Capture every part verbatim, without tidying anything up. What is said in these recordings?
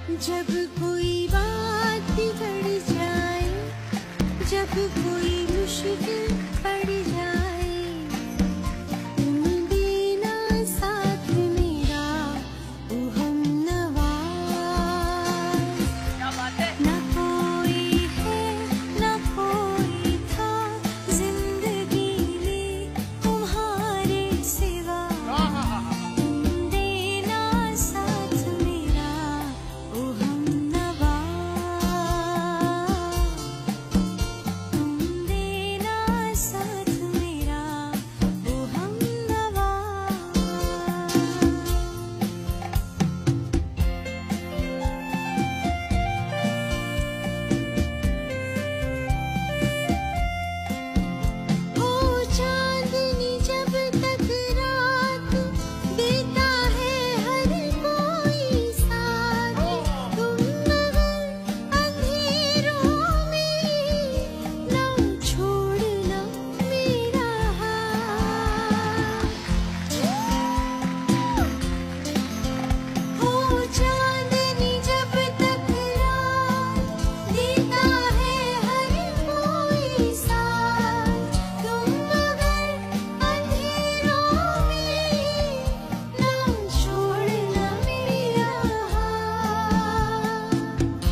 जब कोई बात बिगड़ जाए, जब कोई मुश्किल पड़ जाए, तुम देना साथ मेरा ओ हमनवा। क्या बात है? ना कोई है ना कोई था जिंदगी में तुम्हारे सिवा, तुम देना साथ मेरा ओ हमनवा, तुम देना साथ मेरा ओ हमनवा। हो चांदनी जब तक रात देता है हर कोई साथ, तुम मगर अंधेरों में ना छोड़ना मेरा हाथ। हो चांदनी जब तक रात देता है हर कोई साथ, तुम मगर अंधेरों में ना छोड़ना मेरा हाथ।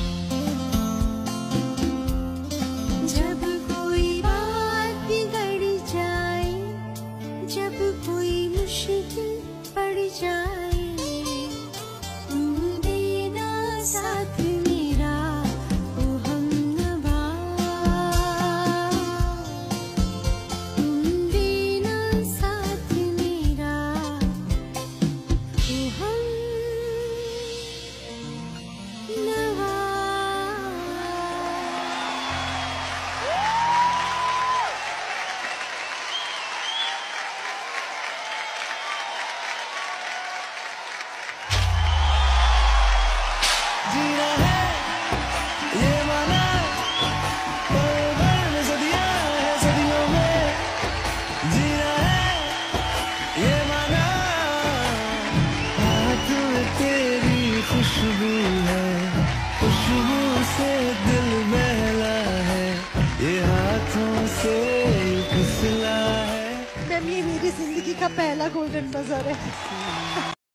जब कोई बात बिगड़ जाए, जब कोई मुश्किल पड़ जाए, तुम देना साथ मेरा ओ हमनवा, तुम देना साथ मेरा ओ हमनवा। जीना है ये माना, पल भर में सदियां है सदियों में। जीना है ये माना, हाथ में तेरी खुशबू है, खुशबू से दिल बहला है, ये हाथों से फिसला है। मैम, ये मेरी जिंदगी का पहला गोल्डन बजर है।